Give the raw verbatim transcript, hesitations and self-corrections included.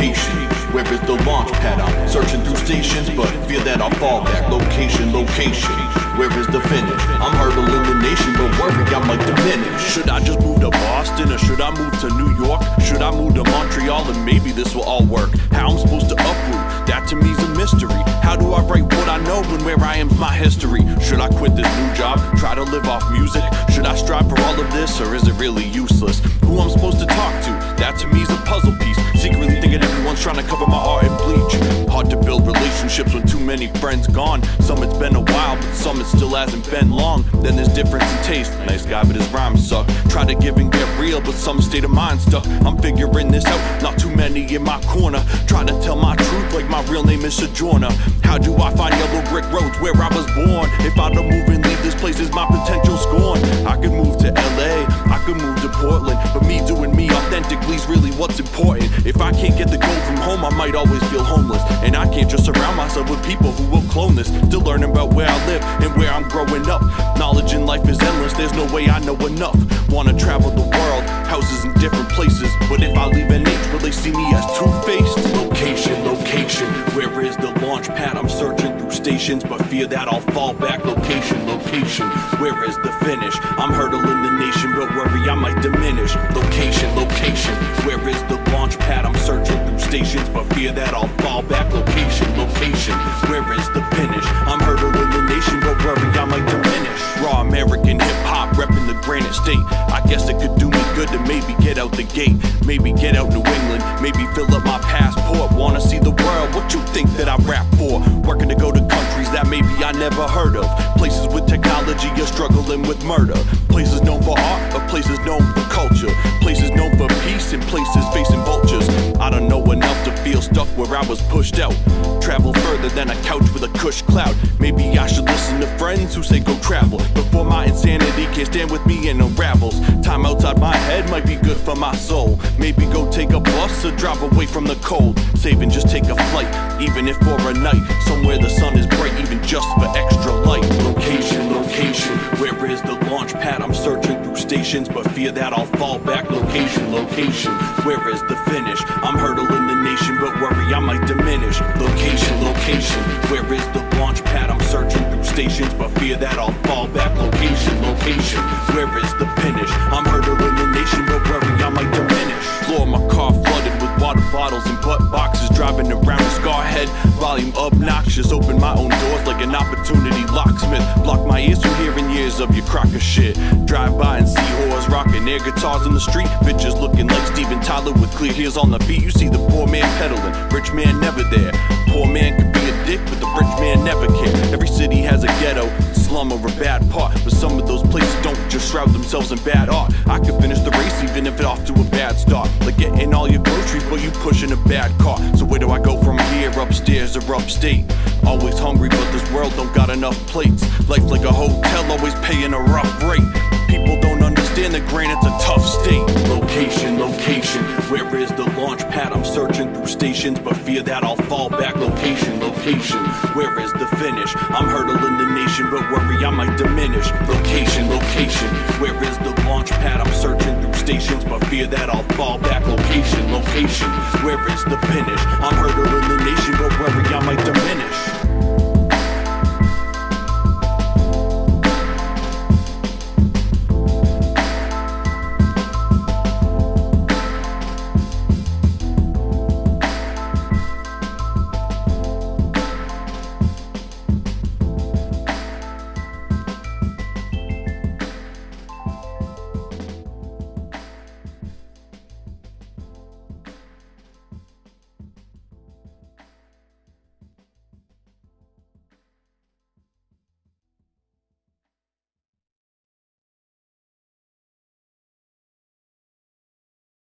location. Where is the launch pad? I'm searching through stations, but fear that I'll fall back. Location, location. Where is the finish? I'm hurdling the nation, but worry I might diminish. Should I just move to Boston or should I move to New York? Should I move to Montreal and maybe this will all work? How I'm supposed to uproot, that to me's a mystery. How do I write what I know when where I am's my history? Should I quit this new job, try to live off music? Should I strive for all of this or is it really useless? Who I'm supposed to talk to, that to me's a puzzle piece. Secretly thinking everyone's trying to cover my art in bleach. Hard to build relationships when too many friends gone. Some it's been a while, but some it still hasn't been long. Then there's difference in taste, nice guy but his rhymes suck. Try to give and get real, but some state of mind stuck. I'm figuring this out, not too many in my corner. Try to tell my truth like my real name is Sojourner. How do I find yellow brick roads where I was born? If I don't move and leave this place is my potential scorn. I could move to L A, I could move to Portland, but me doing me authentically is really what's important. If I can't get the gold from home, I might always feel homeless. And I can't just surround myself with people who will clone this. Still learning about where I live and where I'm growing up. Knowledge in life is endless, there's no way I know enough. Wanna travel the world, houses in different places, but if I leave N H, will they see me as two-faced? Location, location, where is the launch pad? I'm searching through stations, but fear that I'll fall back. Location, location, where is the finish? I'm hurdling the nation, but worry I might diminish. Location, location, where is the launch pad? I'm searching through stations, but fear that I'll fall back. Location, location, where is the finish? I'm hurdling the nation, but worry I might diminish. Raw American hip-hop, repping the Granite State. I guess it could do me good to maybe get out the gate. Maybe get out New England, maybe fill up my passport. Wanna see the world, what you think that I rap for? Working to go to countries that maybe I never heard of. Places with technology, you're struggling with murder. Places known for art, or places known for culture. Places known for peace, and places facing vultures. I don't know enough to feel stuck where I was pushed out. Travel further than a couch with a cush cloud. Maybe I should listen to friends who say go travel, before my insanity can't stand with me and unravels. Time outside my head might be good for my soul. Maybe go take a bus or drive away from the cold. Save and just take a flight, even if for a night. Somewhere the sun is bright, even just for extra light. Location, location, where is the launch pad? I'm searching through stations, but fear that I'll fall back. Location, location, where is the finish? I'm hurdling the nation, but worry I might diminish. Location, location, where is the launch pad? I'm searching through stations, but fear that I'll fall back. Location, location, where is the finish? I'm hurdling the nation, but worry I might diminish. Floor of my car flooded with water bottles and butt boxes. Driving around a Scarhead, volume obnoxious. Open my own doors like an opportunity locksmith. Block my ears from hearing years of your crock of shit. Drive by and see whores rocking air guitars on the street. Bitches looking like Steven Tyler with clear heels on the feet. You see the poor man peddling, rich man never there. Poor man could be a dick, but the rich man never care. Every city has a ghetto, slum, or a bad part, but some of those places don't just shroud themselves in bad art. I could finish the race even if it's off to a bad start, like getting all your groceries but you pushing a bad car. So where do I go from here, upstairs or upstate? Always hungry but this world don't got enough plates. Life like a hotel, always paying a rough rate. People don't understand that Granite's a tough state. Location, location, where is the launch pad? I'm searching through stations, but fear that I'll fall back. Location, location, where is the finish? I'm hurdling the nation, but worry I might diminish. Location, location, where is the launch pad? I'm searching through stations, but fear that I'll fall back. Location, location, where is the finish? I'm hurdling the nation, but worry I might diminish.